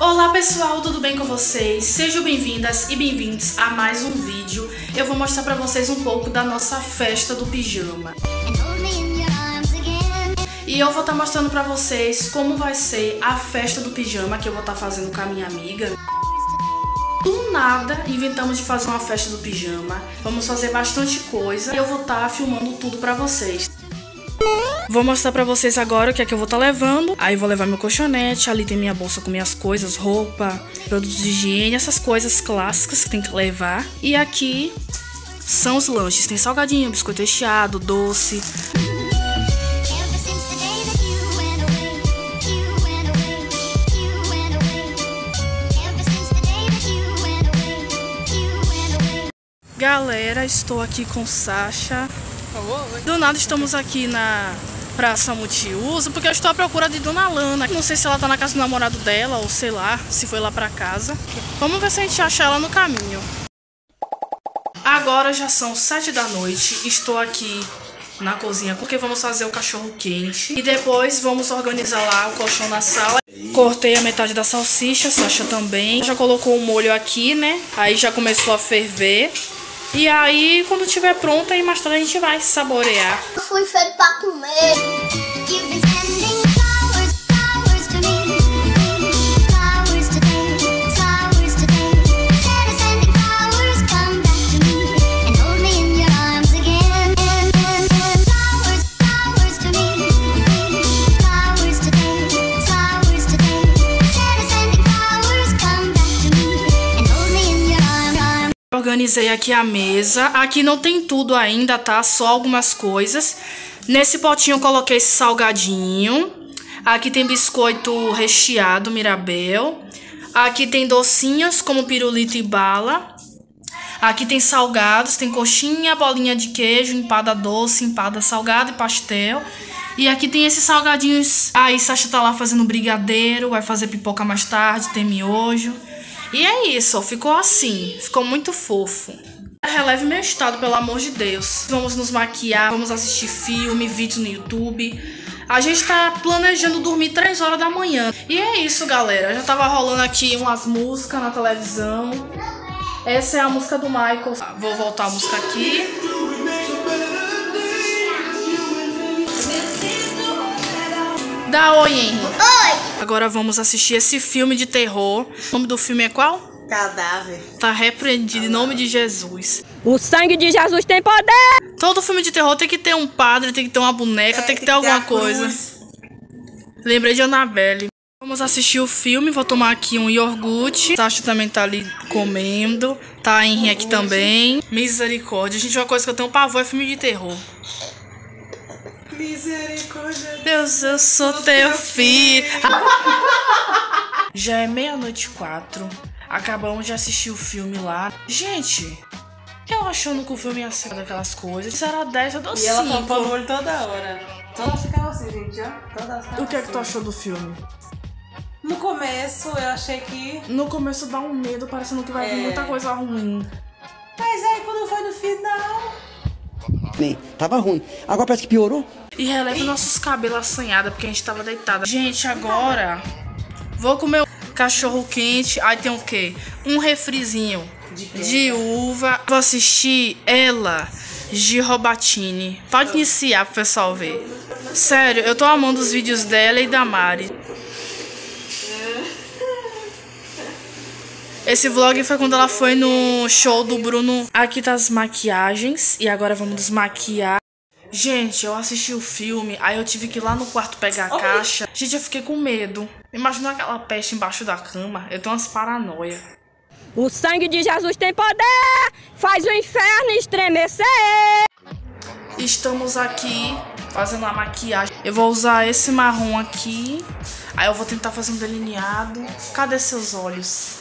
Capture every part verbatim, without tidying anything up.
Olá pessoal, tudo bem com vocês? Sejam bem-vindas e bem-vindos a mais um vídeo. Eu vou mostrar pra vocês um pouco da nossa festa do pijama. E eu vou estar mostrando pra vocês como vai ser a festa do pijama que eu vou estar fazendo com a minha amiga. Do nada, inventamos de fazer uma festa do pijama. Vamos fazer bastante coisa e eu vou estar filmando tudo pra vocês. Vou mostrar pra vocês agora o que é que eu vou estar levando. Aí vou levar meu colchonete, ali tem minha bolsa com minhas coisas, roupa, produtos de higiene, essas coisas clássicas que tem que levar. E aqui são os lanches, tem salgadinho, biscoito recheado, doce. Galera, estou aqui com Sasha. Do nada estamos aqui na Praça Multiuso, porque eu estou à procura de Dona Lana. Não sei se ela tá na casa do namorado dela, ou sei lá, se foi lá pra casa. Vamos ver se a gente acha ela no caminho. Agora já são sete da noite, estou aqui na cozinha porque vamos fazer o cachorro quente. E depois vamos organizar lá o colchão na sala. Cortei a metade da salsicha, Sasha também. Já colocou o molho aqui, né? Aí já começou a ferver. E aí, quando estiver pronta, aí mais tarde a gente vai saborear. Eu fui feito pra comer. Organizei aqui a mesa. Aqui não tem tudo ainda, tá? Só algumas coisas. Nesse potinho eu coloquei esse salgadinho. Aqui tem biscoito recheado Mirabel. Aqui tem docinhos como pirulito e bala. Aqui tem salgados, tem coxinha, bolinha de queijo, empada doce, empada salgada e pastel. E aqui tem esses salgadinhos. Aí Sasha tá lá fazendo brigadeiro, vai fazer pipoca mais tarde, tem miojo. E é isso, ó, ficou assim, ficou muito fofo. Releve meu estado, pelo amor de Deus. Vamos nos maquiar, vamos assistir filme, vídeo no YouTube. A gente tá planejando dormir três horas da manhã. E é isso, galera. Já tava rolando aqui umas músicas na televisão. Essa é a música do Michael. Vou voltar a música aqui. Dá oi, Henry. Oi! Agora vamos assistir esse filme de terror. O nome do filme é qual? Cadáver. Tá repreendido em nome de Jesus. O sangue de Jesus tem poder! Todo filme de terror tem que ter um padre, tem que ter uma boneca, é, tem que ter alguma coisa. Lembrei de Annabelle. Vamos assistir o filme, vou tomar aqui um iogurte. Sasha também tá ali comendo. Tá a Henry aqui também. Misericórdia. Gente, uma coisa que eu tenho pavor é filme de terror. Misericórdia. Deus, eu sou teu filho. Já é meia-noite e quatro. Acabamos de assistir o filme lá. Gente, eu achando que o filme ia ser daquelas coisas. Se era dez, eu dou cinco. E ela tampando o olho toda hora. Toda hora ficava assim, gente, ó. Toda hora ficava O que é que tu assim. achou do filme? No começo, eu achei que... No começo dá um medo, parecendo que vai vir É. muita coisa ruim. Mas aí, quando foi no final... Bem, tava ruim. Agora parece que piorou. E releva nossos cabelos assanhados, porque a gente tava deitada. Gente, agora vou comer o cachorro quente. Aí tem o quê? Um refrizinho De, de uva. Vou assistir Ela, de Robatini. Pode iniciar pro pessoal ver. Sério, eu tô amando os vídeos dela e da Mari. Esse vlog foi quando ela foi no show do Bruno. Aqui tá as maquiagens. E agora vamos desmaquiar. Gente, eu assisti o filme. Aí eu tive que ir lá no quarto pegar a caixa. Gente, eu fiquei com medo. Imagina aquela peste embaixo da cama. Eu tenho umas paranoia. O sangue de Jesus tem poder! Faz o inferno estremecer! Estamos aqui fazendo a maquiagem. Eu vou usar esse marrom aqui. Aí eu vou tentar fazer um delineado. Cadê seus olhos?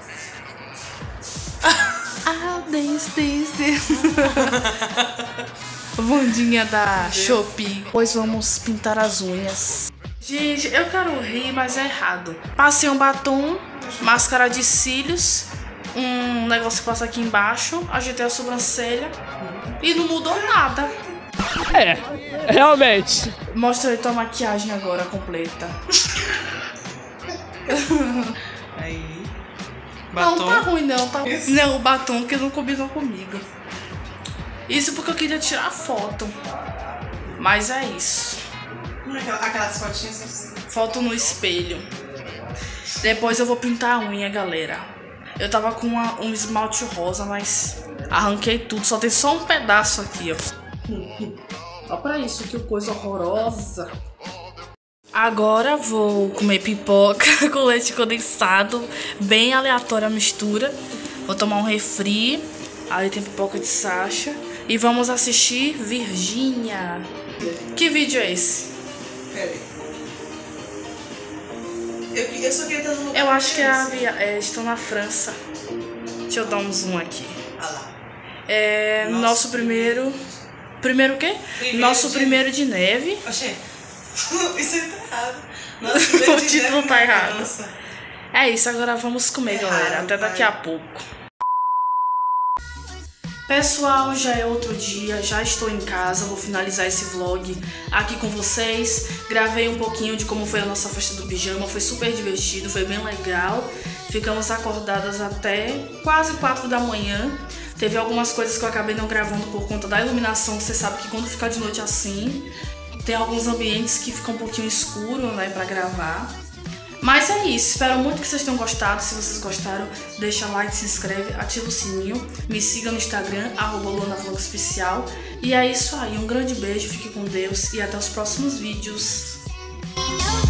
Ah, this, this, this. Bundinha da Shopee. Depois vamos pintar as unhas. Gente, eu quero rir, mas é errado. Passei um batom, máscara de cílios, um negócio que passa aqui embaixo, ajeitei a sobrancelha e não mudou nada. É, realmente. Mostra aí tua maquiagem agora completa. Aí. Batom. Batom. Não, tá ruim não. Tá... Não, o batom que não combinou comigo. Isso porque eu queria tirar foto. Mas é isso. Aquelas fotinhas assim. Foto no espelho. Depois eu vou pintar a unha, galera. Eu tava com uma, um esmalte rosa, mas arranquei tudo. Só tem só um pedaço aqui, ó. Olha pra isso, que coisa horrorosa. Agora vou comer pipoca com leite condensado. Bem aleatória a mistura. Vou tomar um refri. Ali tem pipoca de Sasha. E vamos assistir Virgínia. Que vídeo é esse? Pera aí. Eu, eu só queria estar no lugar. Eu acho que é a via... é, estão na França. Deixa eu dar um zoom aqui. Ah lá. É Nosso nosso primeiro... Primeiro o quê? Primeiro Nosso de- primeiro de neve. Oxê. Isso aí tá errado. Nossa, primeiro O de título neve tá na errado. França. É isso, agora vamos comer, Errado, galera. Até daqui pai. a pouco. Pessoal, já é outro dia, já estou em casa, vou finalizar esse vlog aqui com vocês. Gravei um pouquinho de como foi a nossa festa do pijama, foi super divertido, foi bem legal. Ficamos acordadas até quase quatro da manhã. Teve algumas coisas que eu acabei não gravando por conta da iluminação. Você sabe que quando fica de noite assim, tem alguns ambientes que ficam um pouquinho escuro, né, pra gravar. Mas é isso, espero muito que vocês tenham gostado. Se vocês gostaram, deixa like, se inscreve, ativa o sininho. Me siga no Instagram, arroba luanavlogsoficial. E é isso aí, um grande beijo, fique com Deus e até os próximos vídeos. Eu